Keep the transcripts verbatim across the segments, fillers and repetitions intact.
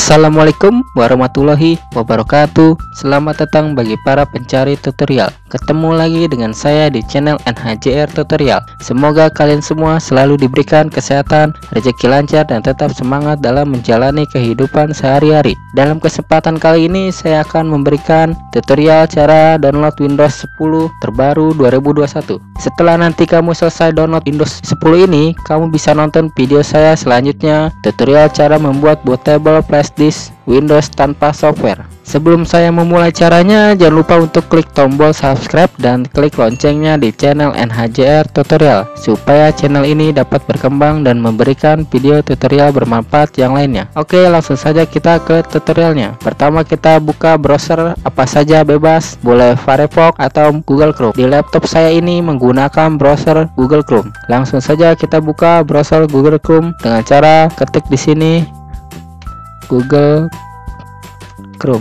Assalamualaikum warahmatullahi wabarakatuh. Selamat datang bagi para pencari tutorial. Ketemu lagi dengan saya di channel N H J R Tutorial. Semoga kalian semua selalu diberikan kesehatan, rezeki lancar, dan tetap semangat dalam menjalani kehidupan sehari-hari. Dalam kesempatan kali ini saya akan memberikan tutorial cara download Windows sepuluh terbaru dua ribu dua puluh satu. Setelah nanti kamu selesai download Windows sepuluh ini, kamu bisa nonton video saya selanjutnya, tutorial cara membuat bootable flash disk Windows tanpa software. Sebelum saya memulai caranya, jangan lupa untuk klik tombol subscribe dan klik loncengnya di channel N H J R Tutorial supaya channel ini dapat berkembang dan memberikan video tutorial bermanfaat yang lainnya. Oke, langsung saja kita ke tutorialnya. Pertama kita buka browser apa saja bebas, boleh Firefox atau Google Chrome. Di laptop saya ini menggunakan browser Google Chrome. Langsung saja kita buka browser Google Chrome dengan cara ketik di sini Google Chrome,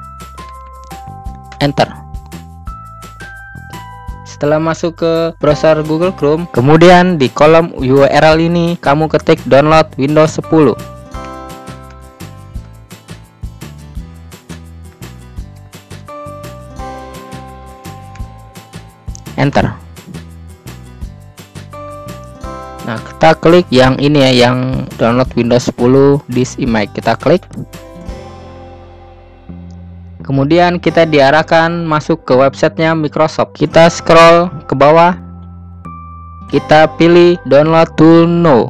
enter. Setelah masuk ke browser Google Chrome, kemudian di kolom U R L ini kamu ketik download Windows sepuluh. Enter. Nah, kita klik yang ini ya, yang download Windows sepuluh disk image. Kita klik. Kemudian kita diarahkan masuk ke websitenya Microsoft. Kita scroll ke bawah. Kita pilih download to now.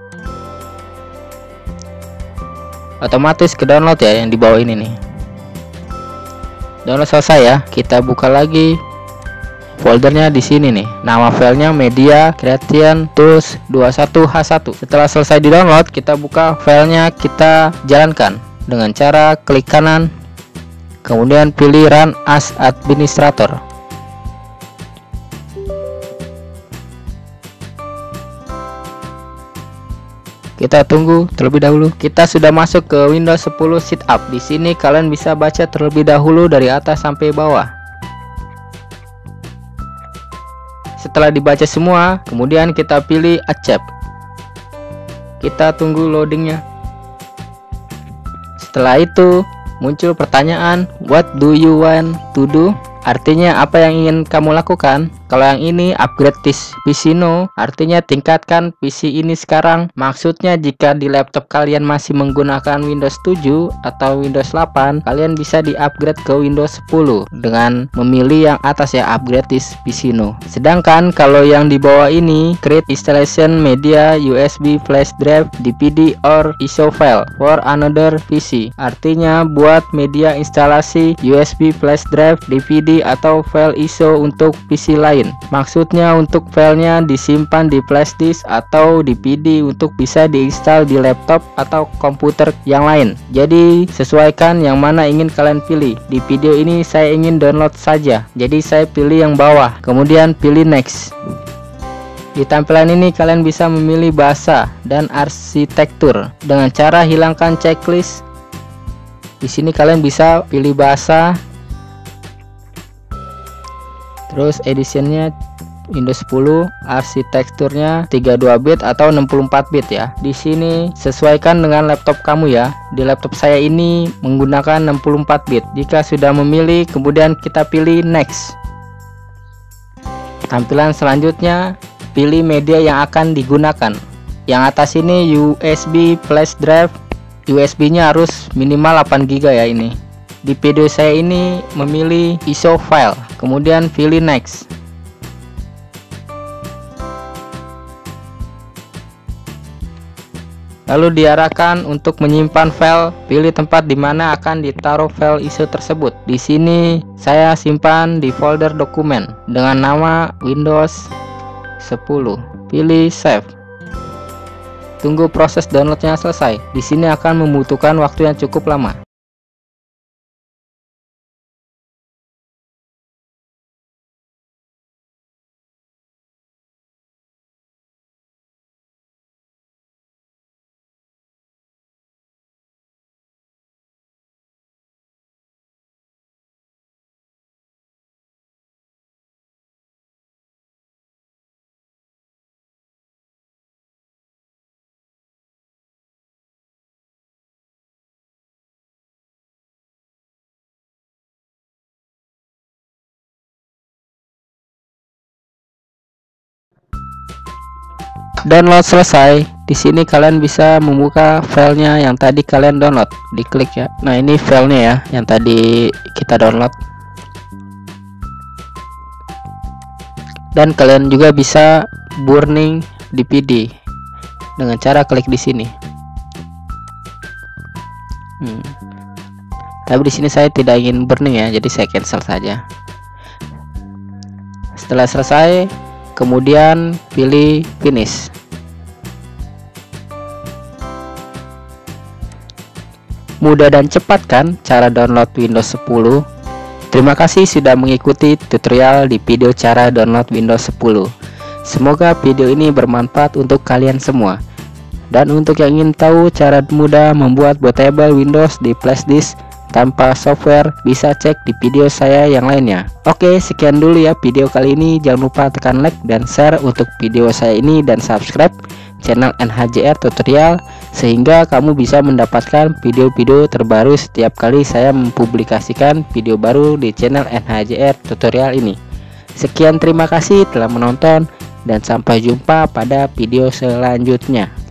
Otomatis ke download ya yang di bawah ini nih. Download selesai ya. Kita buka lagi foldernya di sini nih. Nama filenya Media Creation Tools dua puluh satu H satu. Setelah selesai di download, kita buka filenya, kita jalankan dengan cara klik kanan. Kemudian pilih Run as Administrator. Kita tunggu terlebih dahulu. Kita sudah masuk ke Windows sepuluh Setup. Di sini kalian bisa baca terlebih dahulu dari atas sampai bawah. Setelah dibaca semua, kemudian kita pilih Accept. Kita tunggu loadingnya. Setelah itu muncul pertanyaan, what do you want to do? Artinya apa yang ingin kamu lakukan? Kalau yang ini upgrade this P C now, artinya tingkatkan P C ini sekarang. Maksudnya jika di laptop kalian masih menggunakan Windows tujuh atau Windows delapan, kalian bisa di-upgrade ke Windows sepuluh dengan memilih yang atas ya, upgrade this P C now. Sedangkan kalau yang di bawah ini, create installation media U S B flash drive, D V D or I S O file for another P C. Artinya buat media instalasi U S B flash drive, D V D atau file I S O untuk P C lain. Maksudnya untuk filenya disimpan di flash disk atau D V D untuk bisa diinstal di laptop atau komputer yang lain. Jadi sesuaikan yang mana ingin kalian pilih. Di video ini saya ingin download saja, jadi saya pilih yang bawah, kemudian pilih next. Di tampilan ini kalian bisa memilih bahasa dan arsitektur dengan cara hilangkan checklist. Di sini kalian bisa pilih bahasa. Terus editionnya Windows sepuluh, arsitekturnya tiga puluh dua bit atau enam puluh empat bit ya. Di sini sesuaikan dengan laptop kamu ya. Di laptop saya ini menggunakan enam puluh empat bit. Jika sudah memilih, kemudian kita pilih next. Tampilan selanjutnya, pilih media yang akan digunakan. Yang atas ini U S B flash drive. U S B-nya harus minimal delapan giga ya ini. Di video saya ini memilih I S O file, kemudian pilih next. Lalu diarahkan untuk menyimpan file, pilih tempat di mana akan ditaruh file I S O tersebut. Di sini saya simpan di folder dokumen dengan nama Windows sepuluh. Pilih save. Tunggu proses downloadnya selesai. Di sini akan membutuhkan waktu yang cukup lama. download selesai, di sini kalian bisa membuka filenya yang tadi kalian download. Diklik ya. Nah, ini filenya ya yang tadi kita download. Dan kalian juga bisa burning D V D dengan cara klik di sini. Hmm. Tapi di sini saya tidak ingin burning ya, jadi saya cancel saja. Setelah selesai, kemudian pilih finish. Mudah dan cepat kan cara download Windows sepuluh? Terima kasih sudah mengikuti tutorial di video cara download Windows sepuluh. Semoga video ini bermanfaat untuk kalian semua. Dan untuk yang ingin tahu cara mudah membuat bootable Windows di flash disk tanpa software, bisa cek di video saya yang lainnya. Oke, sekian dulu ya video kali ini. Jangan lupa tekan like dan share untuk video saya ini, dan subscribe channel N H J R Tutorial sehingga kamu bisa mendapatkan video-video terbaru setiap kali saya mempublikasikan video baru di channel N H J R Tutorial ini. Sekian, terima kasih telah menonton dan sampai jumpa pada video selanjutnya.